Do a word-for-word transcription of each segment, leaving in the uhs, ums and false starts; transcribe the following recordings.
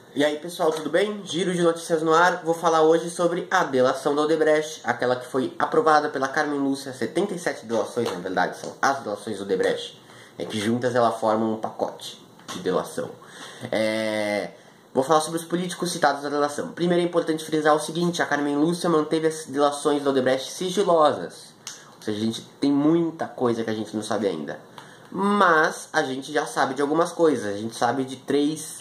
E aí pessoal, tudo bem? Giro de notícias no ar. Vou falar hoje sobre a delação da Odebrecht, aquela que foi aprovada pela Carmen Lúcia. Setenta e sete delações, na verdade, são as delações da Odebrecht. É que juntas elas formam um pacote de delação. É... Vou falar sobre os políticos citados na delação. Primeiro é importante frisar o seguinte: a Carmen Lúcia manteve as delações da Odebrecht sigilosas. Ou seja, a gente tem muita coisa que a gente não sabe ainda. Mas a gente já sabe de algumas coisas. A gente sabe de três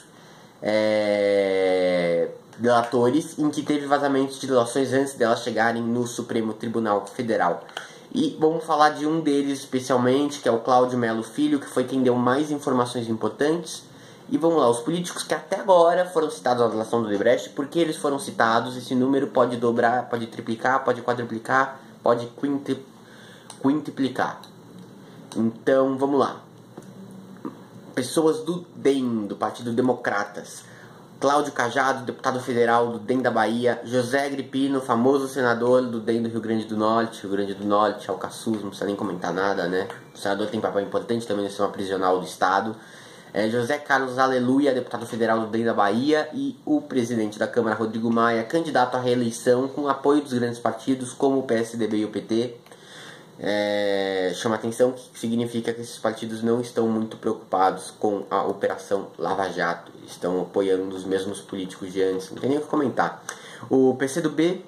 é, delatores em que teve vazamentos de delações antes delas chegarem no Supremo Tribunal Federal. E vamos falar de um deles especialmente, que é o Cláudio Melo Filho, que foi quem deu mais informações importantes. E vamos lá, os políticos que até agora foram citados na delação do Odebrecht, porque eles foram citados, esse número pode dobrar, pode triplicar, pode quadruplicar, pode quintri, quintuplicar. Então, vamos lá. Pessoas do D E M, do Partido Democratas. Cláudio Cajado, deputado federal do D E M da Bahia. José Agripino, famoso senador do D E M do Rio Grande do Norte. Rio Grande do Norte, Alcaçuz, não precisa nem comentar nada, né? O senador tem papel importante também no sistema prisional do Estado. É, José Carlos Aleluia, deputado federal do D E M da Bahia. E o presidente da Câmara, Rodrigo Maia, candidato à reeleição com apoio dos grandes partidos como o P S D B e o P T. É, chama atenção que significa que esses partidos não estão muito preocupados com a Operação Lava Jato, estão apoiando os mesmos políticos de antes, não tem nem o que comentar. O P C do B,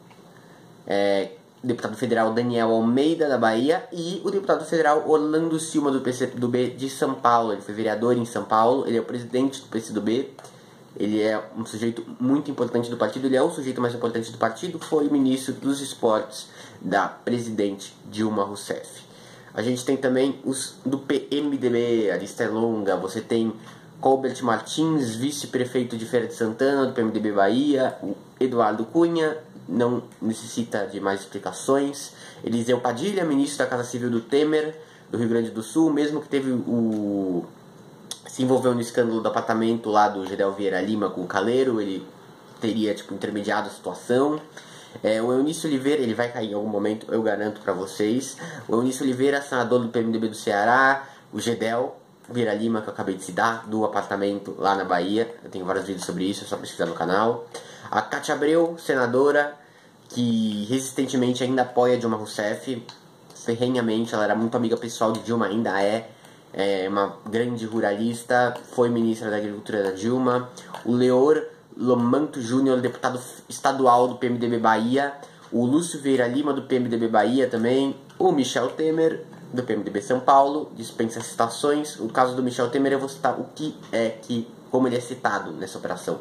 é, deputado federal Daniel Almeida da Bahia, e o deputado federal Orlando Silva do P C do B de São Paulo. Ele foi vereador em São Paulo, ele é o presidente do P C do B. Ele é um sujeito muito importante do partido, ele é o sujeito mais importante do partido, foi ministro dos esportes da presidente Dilma Rousseff. A gente tem também os do P M D B, a lista é longa. Você tem Colbert Martins, vice-prefeito de Feira de Santana, do P M D B Bahia. O Eduardo Cunha, não necessita de mais explicações. Eliseu Padilha, ministro da Casa Civil do Temer, do Rio Grande do Sul, mesmo que teve o... se envolveu no escândalo do apartamento lá do Gedel Vieira Lima com o Caleiro, ele teria tipo intermediado a situação. É, o Eunício Oliveira, ele vai cair em algum momento, eu garanto pra vocês. O Eunício Oliveira, senador do P M D B do Ceará. O Gedel Vieira Lima, que eu acabei de citar, do apartamento lá na Bahia. Eu tenho vários vídeos sobre isso, é só pesquisar no canal. A Cátia Abreu, senadora, que resistentemente ainda apoia Dilma Rousseff, ferrenhamente. Ela era muito amiga pessoal de Dilma, ainda é. É uma grande ruralista, foi ministra da Agricultura da Dilma. O Leor Lomanto Júnior, deputado estadual do P M D B Bahia. O Lúcio Vieira Lima, do P M D B Bahia também. O Michel Temer, do P M D B São Paulo, dispensa citações. O caso do Michel Temer, eu vou citar o que é que, como ele é citado nessa operação.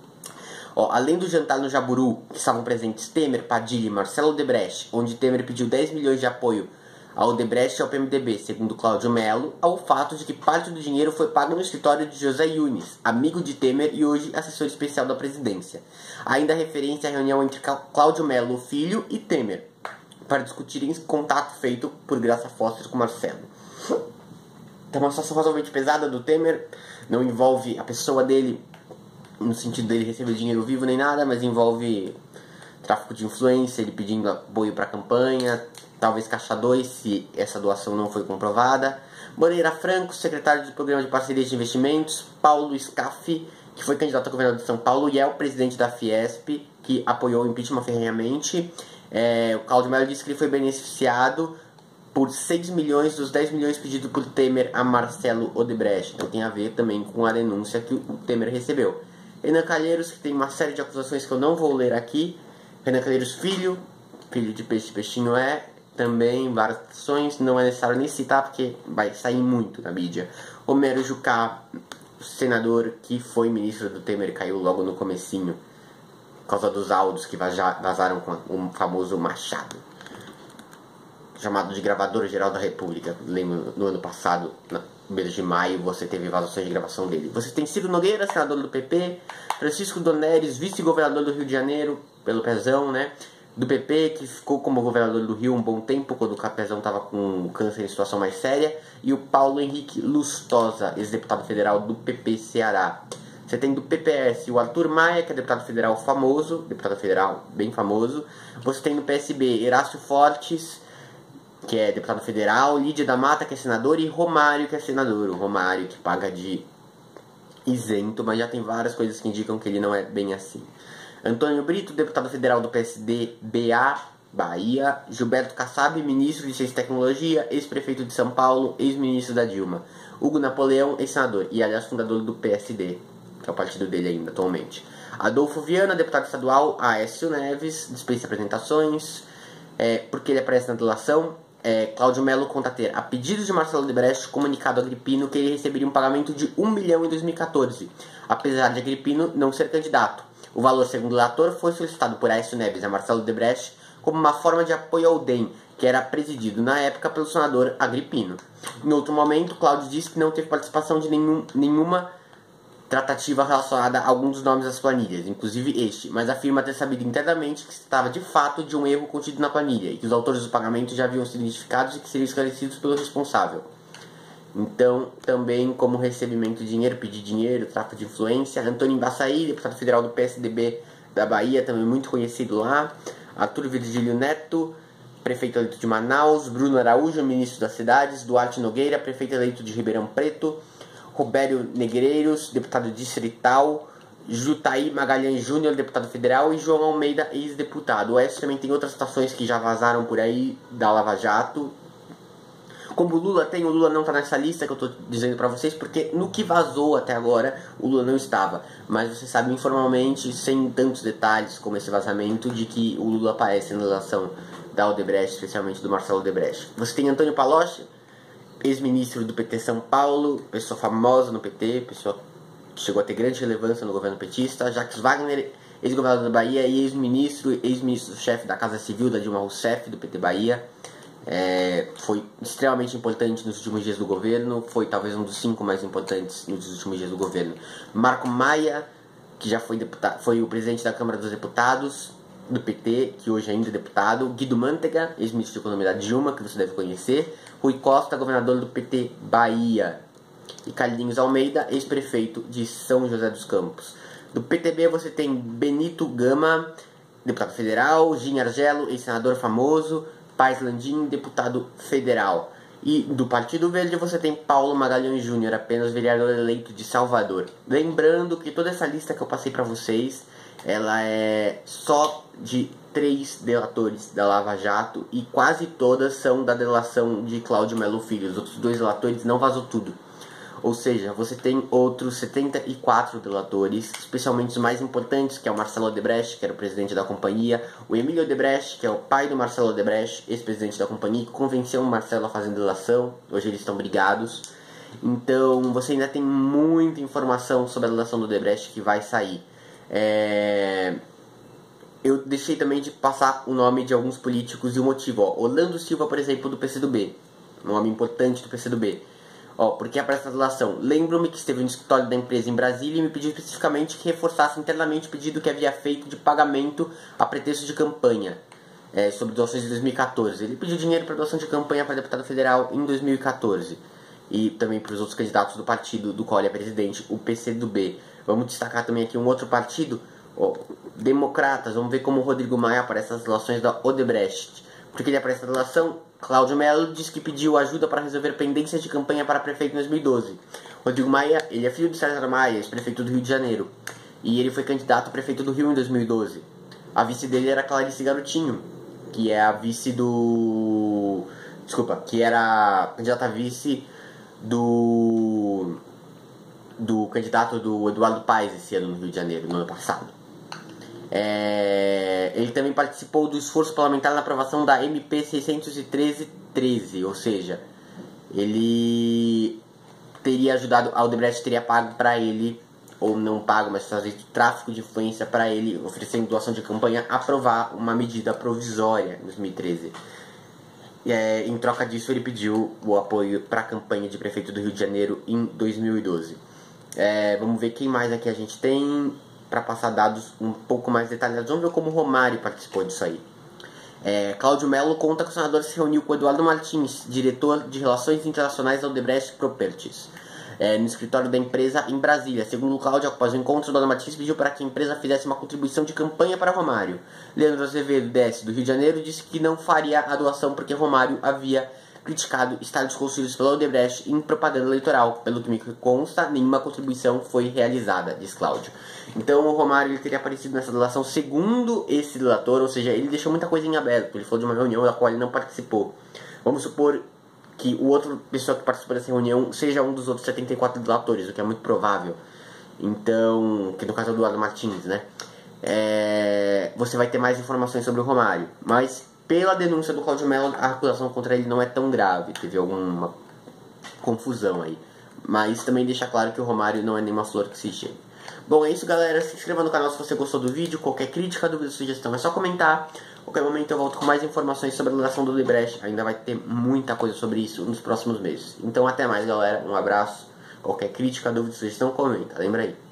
Ó, além do jantar no Jaburu, que estavam presentes Temer, Padilha e Marcelo Odebrecht, onde Temer pediu dez milhões de apoio a Odebrecht e ao P M D B, segundo Cláudio Melo, ao fato de que parte do dinheiro foi pago no escritório de José Yunes, amigo de Temer e hoje assessor especial da presidência. Ainda referência à reunião entre Cláudio Melo Filho e Temer, para discutirem contato feito por Graça Foster com Marcelo. Então, uma situação razoavelmente pesada do Temer, não envolve a pessoa dele, no sentido dele receber dinheiro vivo nem nada, mas envolve tráfico de influência, ele pedindo apoio para a campanha, talvez caixa dois, se essa doação não foi comprovada. Moreira Franco, secretário do Programa de Parcerias de Investimentos. Paulo Scaff, que foi candidato a governador de São Paulo e é o presidente da Fiesp, que apoiou o impeachment ferrenhamente. É, o Cláudio Melo disse que ele foi beneficiado por seis milhões dos dez milhões pedidos por Temer a Marcelo Odebrecht. Então tem a ver também com a denúncia que o Temer recebeu. Renan Calheiros, que tem uma série de acusações que eu não vou ler aqui. Renan Calheiros Filho, filho de peixe, peixinho é. Também várias ações, não é necessário nem citar porque vai sair muito na mídia. Romero Jucá, senador que foi ministro do Temer e caiu logo no comecinho por causa dos áudios que vazaram com o famoso Machado, chamado de gravador geral da República. Lembro, no ano passado, no mês de maio, você teve vazações de gravação dele. Você tem Ciro Nogueira, senador do P P. Francisco Doneres, vice-governador do Rio de Janeiro, pelo Pezão, né? Do P P, que ficou como governador do Rio um bom tempo, quando o Capezão estava com câncer em situação mais séria. E o Paulo Henrique Lustosa, ex-deputado federal do P P Ceará. Você tem do P P S o Arthur Maia, que é deputado federal famoso, deputado federal bem famoso. Você tem do P S B Erácio Fortes, que é deputado federal. Lídia da Mata, que é senador. E Romário, que é senador. O Romário, que paga de isento, mas já tem várias coisas que indicam que ele não é bem assim. Antônio Brito, deputado federal do P S D B A, Bahia. Gilberto Kassab, ministro de Ciência e Tecnologia, ex-prefeito de São Paulo, ex-ministro da Dilma. Hugo Napoleão, ex-senador e, aliás, fundador do P S D, que é o partido dele ainda atualmente. Adolfo Viana, deputado estadual. Aécio Neves, dispensa apresentações, é, porque ele aparece na delação. É, Cláudio Melo conta ter, a pedido de Marcelo Odebrecht, comunicado a Agrippino que ele receberia um pagamento de um milhão em dois mil e quatorze, apesar de Agrippino não ser candidato. O valor, segundo o relator, foi solicitado por Aécio Neves a Marcelo Odebrecht como uma forma de apoio ao D E M, que era presidido na época pelo senador Agrippino. Em outro momento, Cláudio disse que não teve participação de nenhum, nenhuma tratativa relacionada a algum dos nomes das planilhas, inclusive este, mas afirma ter sabido internamente que se tratava de fato de um erro contido na planilha e que os autores do pagamento já haviam sido identificados e que seriam esclarecidos pelo responsável. Então, também como recebimento de dinheiro, pedir dinheiro, tráfico de influência. Antônio Embaçaí, deputado federal do P S D B da Bahia, também muito conhecido lá. Arthur Virgílio Neto, prefeito eleito de Manaus. Bruno Araújo, ministro das cidades. Duarte Nogueira, prefeito eleito de Ribeirão Preto. Robério Negreiros, deputado distrital. Jutaí Magalhães Júnior, deputado federal. E João Almeida, ex-deputado. O Oeste também tem outras citações que já vazaram por aí da Lava Jato. Como o Lula tem, o Lula não está nessa lista que eu estou dizendo para vocês, porque no que vazou até agora, o Lula não estava. Mas você sabe informalmente, sem tantos detalhes como esse vazamento, de que o Lula aparece na relação da Odebrecht, especialmente do Marcelo Odebrecht. Você tem Antônio Palocci, ex-ministro do P T São Paulo, pessoa famosa no P T, pessoa que chegou a ter grande relevância no governo petista. Jacques Wagner, ex-governador da Bahia e ex-ministro, ex-ministro-chefe da Casa Civil da Dilma Rousseff, do P T Bahia. É, foi extremamente importante nos últimos dias do governo, foi talvez um dos cinco mais importantes nos últimos dias do governo. Marco Maia, que já foi, deputado, foi o presidente da Câmara dos Deputados do P T, que hoje ainda é deputado. Guido Mantega, ex-ministro de Economia da Dilma, que você deve conhecer. Rui Costa, governador do P T Bahia. E Carlinhos Almeida, ex-prefeito de São José dos Campos. Do P T B você tem Benito Gama, deputado federal. Gin Argelo, ex-senador famoso. Paz Landim, deputado federal. E do Partido Verde você tem Paulo Magalhães Júnior, apenas vereador eleito de Salvador. Lembrando que toda essa lista que eu passei para vocês, ela é só de três delatores da Lava Jato e quase todas são da delação de Cláudio Melo Filho. Os outros dois delatores não vazou tudo. Ou seja, você tem outros setenta e quatro delatores, especialmente os mais importantes, que é o Marcelo Odebrecht, que era o presidente da companhia, o Emílio Odebrecht, que é o pai do Marcelo Odebrecht, ex-presidente da companhia, que convenceu o Marcelo a fazer delação. Hoje eles estão brigados. Então, você ainda tem muita informação sobre a delação do Odebrecht que vai sair. É... Eu deixei também de passar o nome de alguns políticos e o motivo. Ó, Orlando Silva, por exemplo, do P C do B. Um nome importante do P C do B. Ó, porque aparece a delação. Lembro-me que esteve no escritório da empresa em Brasília e me pediu especificamente que reforçasse internamente o pedido que havia feito de pagamento a pretexto de campanha é, sobre doações de dois mil e quatorze. Ele pediu dinheiro para doação de campanha para deputado federal em dois mil e quatorze. E também para os outros candidatos do partido do qual ele é presidente, o P C do B. Vamos destacar também aqui um outro partido, ó, Democratas. Vamos ver como o Rodrigo Maia aparece nas delações da Odebrecht. Porque ele aparece na delação. Cláudio Melo diz que pediu ajuda para resolver pendências de campanha para prefeito em dois mil e doze. Rodrigo Maia, ele é filho de César Maia, ex-prefeito do Rio de Janeiro. E ele foi candidato a prefeito do Rio em dois mil e doze. A vice dele era Clarice Garotinho, que é a vice do... Desculpa, que era a candidata a vice do... do candidato do Eduardo Paes esse ano no Rio de Janeiro, no ano passado. É, ele também participou do esforço parlamentar na aprovação da M P seiscentos e treze treze, ou seja, ele teria ajudado, a Odebrecht teria pago para ele, ou não pago, mas fazer tráfico de influência para ele, oferecendo doação de campanha, aprovar uma medida provisória em dois mil e treze. É, em troca disso, ele pediu o apoio para a campanha de prefeito do Rio de Janeiro em dois mil e doze. É, vamos ver quem mais aqui a gente tem para passar dados um pouco mais detalhados. Vamos ver como o Romário participou disso aí. É, Cláudio Melo conta que o senador se reuniu com Eduardo Martins, diretor de Relações Internacionais da Odebrecht Properties, é, no escritório da empresa em Brasília. Segundo o Cláudio, após o encontro, Eduardo Martins pediu para que a empresa fizesse uma contribuição de campanha para Romário. Leandro Azevedo, D S do Rio de Janeiro, disse que não faria a doação porque Romário havia criticado estádios construídos pela Odebrecht em propaganda eleitoral. Pelo que me consta, nenhuma contribuição foi realizada, diz Cláudio. Então o Romário ele teria aparecido nessa delação segundo esse delator, ou seja, ele deixou muita coisa em aberto. Ele falou de uma reunião da qual ele não participou. Vamos supor que o outro pessoa que participou dessa reunião seja um dos outros setenta e quatro delatores, o que é muito provável. Então, que no caso é o Eduardo Martins, né? É, você vai ter mais informações sobre o Romário. Mas, pela denúncia do Cláudio Melo, a acusação contra ele não é tão grave. Teve alguma confusão aí. Mas também deixa claro que o Romário não é nenhuma flor que se chegue. Bom, é isso, galera. Se inscreva no canal se você gostou do vídeo. Qualquer crítica, dúvida, sugestão é só comentar. Qualquer momento eu volto com mais informações sobre a delação do Odebrecht. Ainda vai ter muita coisa sobre isso nos próximos meses. Então até mais, galera. Um abraço. Qualquer crítica, dúvida, sugestão, comenta. Lembra aí.